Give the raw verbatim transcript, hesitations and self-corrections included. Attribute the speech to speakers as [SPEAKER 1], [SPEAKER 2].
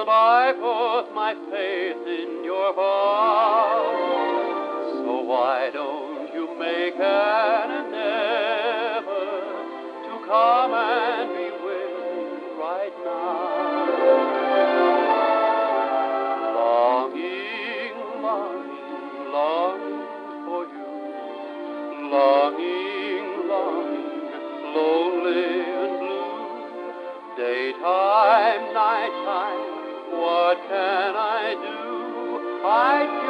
[SPEAKER 1] and I put my faith in your vow. So why don't you make an endeavor to come and be with me right now? Longing, longing, longing for you. Longing, longing, lonely and blue. Daytime, nighttime, what can I do? I